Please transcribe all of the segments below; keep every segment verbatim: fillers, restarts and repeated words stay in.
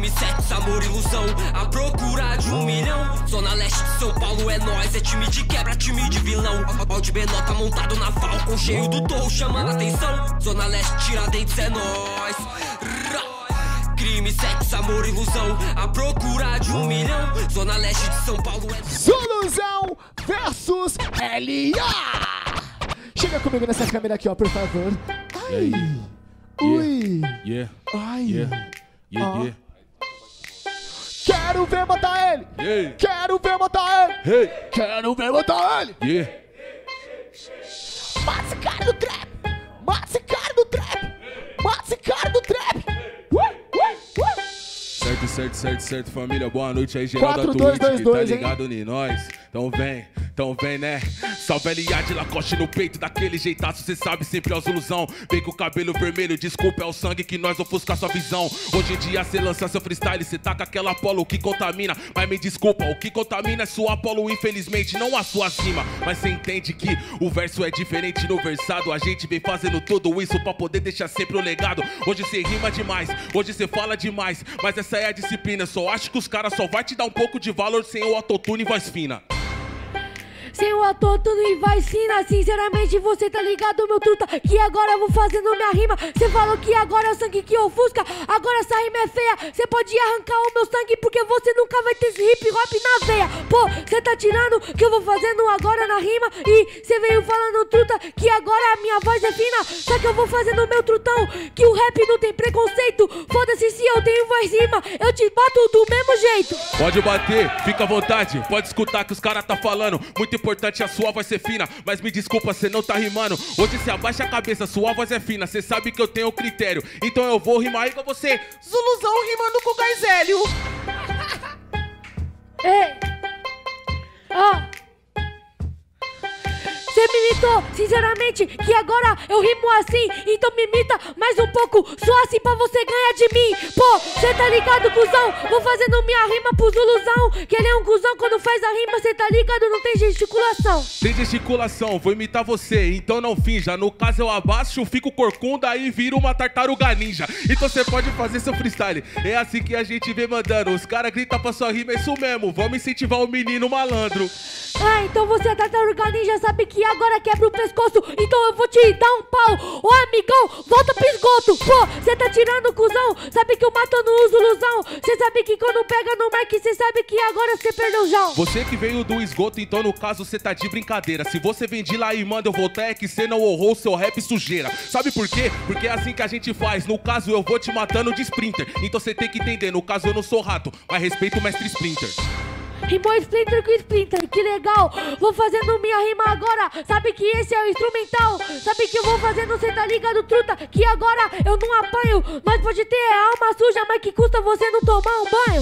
Crime, sexo, amor, ilusão, à procura de um milhão. Zona Leste de São Paulo é nós, é time de quebra, time de vilão. Ó de Benota montado na Falcon, cheio do torro chamando atenção. Zona Leste, Tiradentes é nós. Crime, sexo, amor, ilusão, à procura de um milhão. Zona Leste de São Paulo é... Zuluzão versus L A. Chega comigo nessa câmera aqui, ó, por favor. Ai. Ui. Yeah. Ai. Yeah. Yeah, Ah. yeah. Quero ver matar ele. Yeah. Quero ver matar ele. Hey. Quero ver matar ele. Yeah. Mata esse cara do trap. Mata esse cara do trap. Mata esse cara do trap. Uh, uh, uh. Certo, certo, certo, certo, família. Boa noite aí, geral da quatro, Twitch, dois, dois, que dois, tá hein? ligado em nós. Então vem, então vem, né? Salve L A de Lacoste no peito, daquele jeitaço, cê sabe, sempre é os ilusão. Vem com o cabelo vermelho, desculpa, é o sangue que nós ofusca sua visão. Hoje em dia cê lança seu freestyle, cê taca aquela Apollo que contamina. Mas me desculpa, o que contamina é sua Apollo, infelizmente, não a sua cima. Mas cê entende que o verso é diferente no versado. A gente vem fazendo tudo isso pra poder deixar sempre o legado. Hoje cê rima demais, hoje cê fala demais, mas essa é a disciplina. Só acho que os caras só vai te dar um pouco de valor sem o autotune e voz fina. Sem o ator tudo e vai ensina. Sinceramente você tá ligado, meu truta, que agora eu vou fazendo minha rima. Cê falou que agora é o sangue que ofusca, agora essa rima é feia. Cê pode arrancar o meu sangue porque você nunca vai ter esse hip hop na veia. Pô, cê tá tirando que eu vou fazendo agora na rima. E cê veio falando, truta, que agora a minha voz é fina. Só que eu vou fazendo o meu trutão, que o rap não tem preconceito. Foda-se se eu tenho voz rima, eu te bato do mesmo jeito. Pode bater, fica à vontade, pode escutar que os caras tá falando. Muito importante, a sua voz ser fina, mas me desculpa, cê não tá rimando. Hoje cê abaixa a cabeça, sua voz é fina, cê sabe que eu tenho critério. Então eu vou rimar aí com você, Zuluzão rimando com o Gaizélio. Ei! Ah! Você me imitou, sinceramente, que agora eu rimo assim. Então me imita mais um pouco, só assim pra você ganhar de mim. Pô, cê tá ligado, cuzão? Vou fazendo minha rima pro Zuluzão, que ele é um cuzão, quando faz a rima, cê tá ligado? Não tem gesticulação. Tem gesticulação, vou imitar você, então não finja. No caso eu abaixo, fico corcunda e viro uma tartaruga ninja. Então você pode fazer seu freestyle, é assim que a gente vem mandando. Os caras gritam pra sua rima, é isso mesmo, vamos incentivar o menino malandro. Ah, então você é tartaruga ninja, sabe que agora quebra o pescoço, então eu vou te dar um pau. Ô amigão, volta pro esgoto. Pô, cê tá tirando, cuzão, sabe que eu mato no uso ilusão. Cê sabe que quando pega no mic, cê sabe que agora cê perdeu o jão. Você que veio do esgoto, então no caso cê tá de brincadeira. Se você vem de lá e manda eu voltar, é que cê não honrou seu rap sujeira. Sabe por quê? Porque é assim que a gente faz. No caso eu vou te matando de Sprinter, então cê tem que entender, no caso eu não sou rato, mas respeito o mestre Splinter. Rimou Splinter com Splinter, que legal. Vou fazendo minha rima agora, sabe que esse é o instrumental. Sabe que eu vou fazendo, cê tá ligado, truta, que agora eu não apanho. Nós pode ter alma suja, mas que custa você não tomar um banho?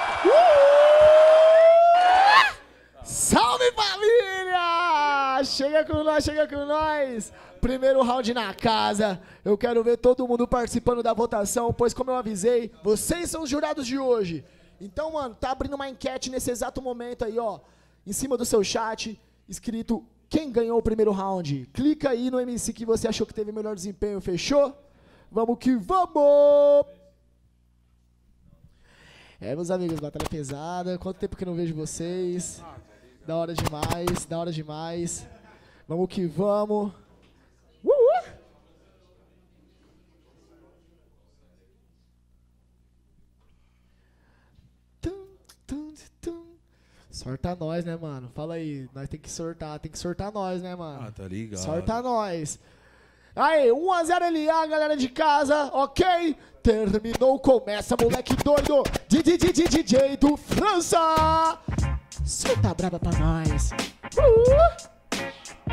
Uh! Salve, família! Chega com nós, chega com nós. Primeiro round na casa. Eu quero ver todo mundo participando da votação, pois como eu avisei, vocês são os jurados de hoje. Então, mano, tá abrindo uma enquete nesse exato momento aí, ó, em cima do seu chat, escrito quem ganhou o primeiro round. Clica aí no M C que você achou que teve melhor desempenho, fechou? Vamos que vamos! É, meus amigos, batalha pesada. Quanto tempo que eu não vejo vocês? Da hora demais, da hora demais. Vamos que vamos. Uh, uh. Sorta nós, né, mano? Fala aí, nós tem que sortar, tem que sortar nós, né, mano? Ah, tá ligado. Sorta nós. Aí, um a zero L A, galera de casa, ok? Terminou, começa, moleque doido. D J D J do França. Solta a braba pra nós. Uh!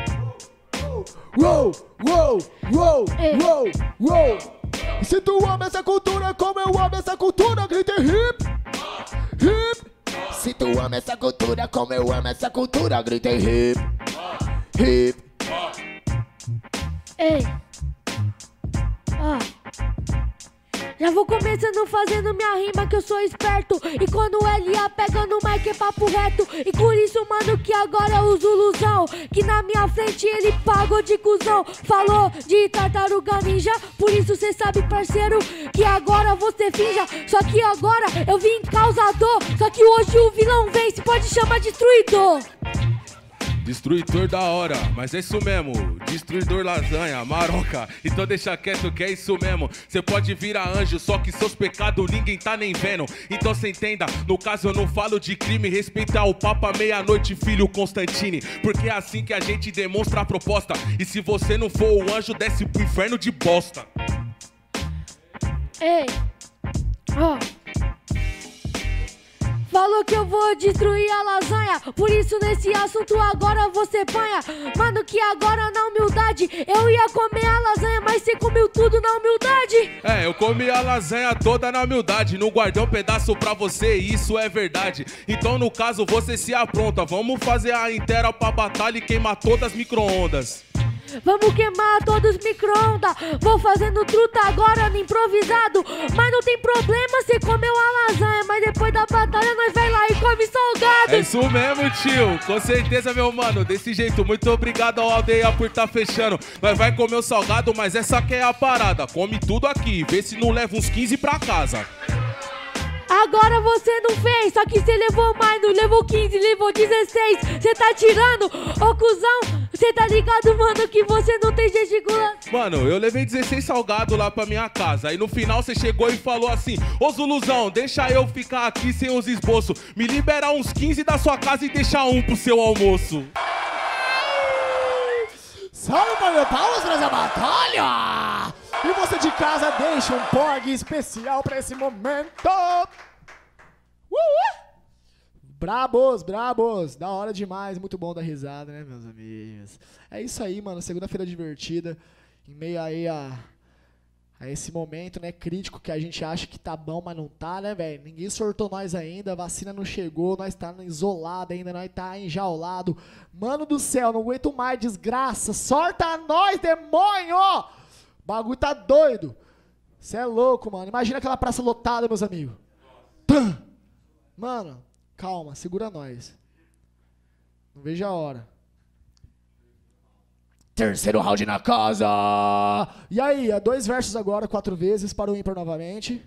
Uou, uou, uou, uou, uou. Se tu ama essa cultura como eu amo essa cultura, grita hip, hip. Se tu ama essa cultura como eu amo essa cultura, grita hip, hip. Ei. Ah. Já vou começando fazendo minha rima que eu sou esperto. E quando o L A pega no mic é papo reto. E por isso, mano, que agora eu uso ilusão. Que na minha frente ele pagou de cuzão. Falou de tartaruga ninja. Por isso cê sabe, parceiro, que agora você finja. Só que agora eu vim causador. Só que hoje o vilão vem, se pode chamar destruidor. Destruidor da hora, mas é isso mesmo. Destruidor lasanha, maroca. Então deixa quieto que é isso mesmo. Cê pode virar anjo, só que seus pecados ninguém tá nem vendo. Então cê entenda, no caso eu não falo de crime. Respeitar o Papa meia-noite, filho Constantine. Porque é assim que a gente demonstra a proposta. E se você não for o anjo, desce pro inferno de bosta. Ei, ó oh. Falou que eu vou destruir a lasanha. Por isso nesse assunto agora você panha. Mano, que agora na humildade eu ia comer a lasanha, mas você comeu tudo na humildade. É, eu comi a lasanha toda na humildade. Não guardei um pedaço pra você, isso é verdade. Então no caso você se apronta. Vamos fazer a inteira pra batalha e queimar todas as micro-ondas. Vamos queimar todos os micro-ondas. Vou fazendo truta agora no improvisado. Mas não tem problema, você comeu a lasanha, mas depois da batalha nós vai lá e come salgado. É isso mesmo, tio. Com certeza, meu mano. Desse jeito, muito obrigado ao Aldeia por tá fechando. Nós vai comer o salgado, mas essa que é a parada. Come tudo aqui, vê se não leva uns quinze pra casa. Agora você não fez, só que você levou mais, não levou quinze, levou dezesseis. Você tá tirando, ô cuzão, você tá ligado, mano, que você não tem gesticulação. Mano, eu levei dezesseis salgados lá pra minha casa. Aí no final você chegou e falou assim: ô Zuluzão, deixa eu ficar aqui sem os esboços. Me liberar uns quinze da sua casa e deixar um pro seu almoço. Salve para meu palmas pra essa batalha! E você de casa deixa um P O G especial pra esse momento! Uh, uh. Brabos, brabos! Da hora demais, muito bom dar risada, né, meus amigos? É isso aí, mano, segunda-feira divertida, em meio aí a, a esse momento, né, crítico que a gente acha que tá bom, mas não tá, né, velho? Ninguém sortou nós ainda, a vacina não chegou, nós tá isolado ainda, nós tá enjaulado. Mano do céu, não aguento mais, desgraça! Sorta nós, demônio! O bagulho tá doido. Cê é louco, mano. Imagina aquela praça lotada, meus amigos. Tum. Mano, calma, segura nós. Não vejo a hora. Terceiro round na casa. E aí, é dois versos agora, quatro vezes, para o ímpar novamente.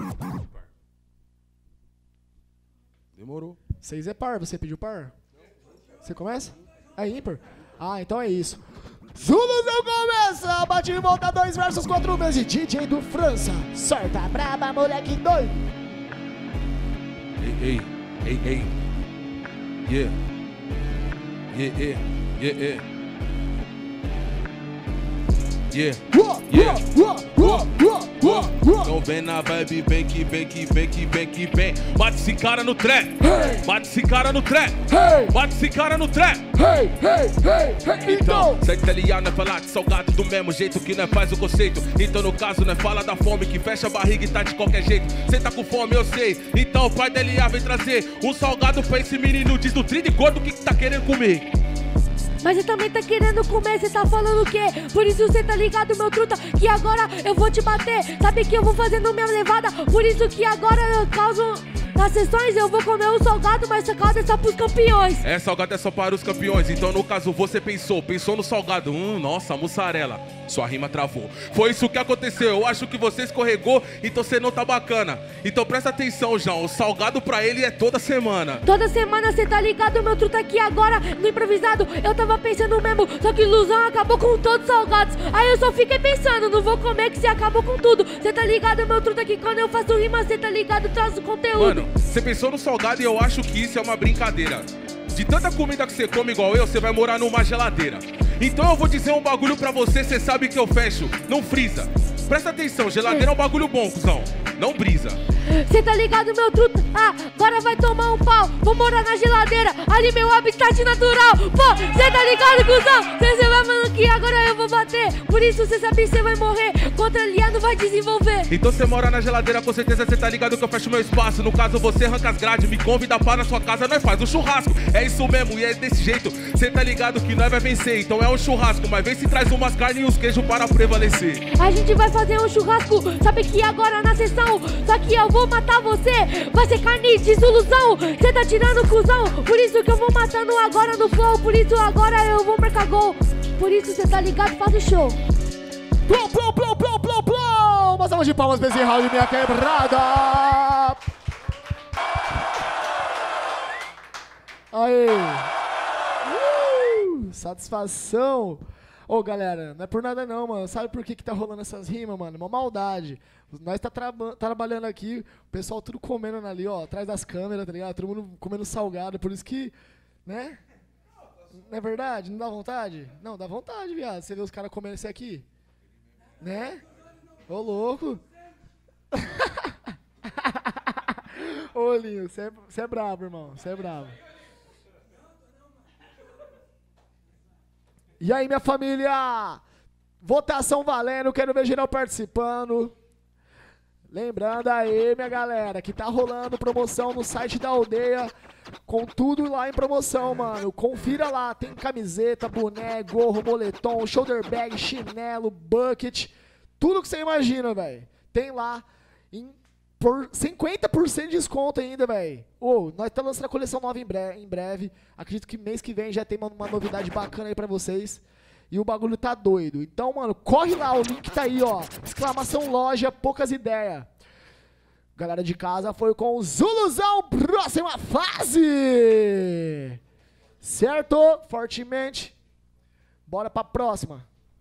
Demorou. Seis é par, você pediu par? Você começa? É ímpar? Ah, então é isso. Zuluzão começa, bate e volta, dois versos, quatro vezes, D J do França. Sorta braba, moleque doido. Ei, ei, ei, ei. Yeah. Yeah, yeah, yeah, yeah. Yeah, yeah, então vem na vibe, vem que vem que vem que vem que vem. Bate esse cara no trap, hey. Bate esse cara no trap, hey. Bate esse cara no trap, hey, hey, hey, hey. Então, cê tá ligado, não é falar de salgado do mesmo jeito que não faz o conceito. Então no caso não é fala da fome que fecha a barriga e tá de qualquer jeito. Cê tá com fome, eu sei. Então o pai da L A vem trazer um salgado pra esse menino desnutrido e gordo que tá querendo comer. Mas você também tá querendo comer, você tá falando o quê? Por isso você tá ligado, meu truta, que agora eu vou te bater. Sabe que eu vou fazendo minha levada, por isso que agora eu causo... Nas sessões eu vou comer um salgado, mas salgado é só pros campeões. É, salgado é só para os campeões. Então no caso você pensou, pensou no salgado. Hum, nossa, mussarela. Sua rima travou. Foi isso que aconteceu, eu acho que você escorregou, então você não tá bacana. Então presta atenção, João, o salgado pra ele é toda semana. Toda semana você tá ligado, meu truta, aqui agora no improvisado. Eu tava pensando mesmo, só que o Luzão acabou com todos os salgados. Aí eu só fiquei pensando, não vou comer que você acabou com tudo. Você tá ligado, meu truta, que quando eu faço rima, você tá ligado, traz o conteúdo. Mano, você pensou no salgado e eu acho que isso é uma brincadeira. De tanta comida que você come igual eu, você vai morar numa geladeira. Então eu vou dizer um bagulho pra você, você sabe que eu fecho. Não frisa. Presta atenção, geladeira é um bagulho bom, cuzão. Não brisa. Cê tá ligado, meu truta? Ah, agora vai tomar um pau. Vou morar na geladeira, ali meu habitat natural. Pô, cê tá ligado, cuzão? Cê, cê vai falando que agora eu vou bater. Por isso cê sabe que cê vai morrer. Contra aliado vai desenvolver. Então cê mora na geladeira, com certeza cê tá ligado que eu fecho meu espaço. No caso você arranca as grades, me convida para na sua casa, nós faz um churrasco. É isso mesmo, e é desse jeito. Cê tá ligado que nós vai vencer. Então é um churrasco, mas vem se traz umas carnes e os queijos para prevalecer. A gente vai fazer um churrasco, sabe que agora na sessão. Só que eu vou matar você, vai ser carne de solução. Cê tá tirando cuzão, por isso que eu vou matando agora no flow. Por isso agora eu vou marcar gol. Por isso cê tá ligado, faz o show. Plum, plum, plum, plum, plum, plum. Uma salva de palmas pra esse round, minha quebrada. Aí. Uh, satisfação. Ô, galera, não é por nada não, mano. Sabe por que que tá rolando essas rimas, mano? Uma maldade. Nós tá tra trabalhando aqui, o pessoal tudo comendo ali, ó, atrás das câmeras, tá ligado? Todo mundo comendo salgado, por isso que, né? Não é verdade? Não dá vontade? Não, dá vontade, viado. Você vê os caras comendo isso aqui? Né? Ô, louco. Ô, Linho, você é, você é brabo, irmão. Você é brabo. E aí, minha família? Votação valendo, quero ver geral participando. Lembrando aí, minha galera, que tá rolando promoção no site da aldeia, com tudo lá em promoção, mano. Confira lá, tem camiseta, boné, gorro, moletom, shoulder bag, chinelo, bucket, tudo que você imagina, velho. Tem lá em por cinquenta por cento de desconto ainda, velho. Ô, nós estamos lançando a coleção nova em breve, em breve. Acredito que mês que vem já tem uma, uma novidade bacana aí pra vocês. E o bagulho tá doido. Então, mano, corre lá, o link tá aí, ó. Exclamação loja, poucas ideias. Galera de casa foi com o Zuluzão, próxima fase. Certo? Fortemente. Bora pra próxima.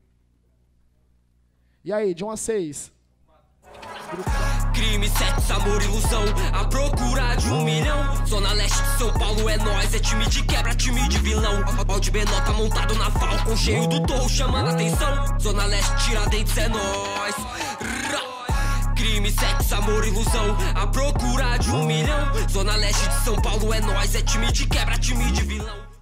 E aí, de um a seis. Crime, sexo, amor, ilusão, a procura de um milhão. Zona Leste de São Paulo é nós, é time de quebra, time de vilão. Balde Benota montado na Falcon, cheio do torro chamando atenção. Zona Leste, Tiradentes é nós. Crime, sexo, amor, ilusão, a procura de um milhão. Zona Leste de São Paulo é nós, é time de quebra, time de vilão.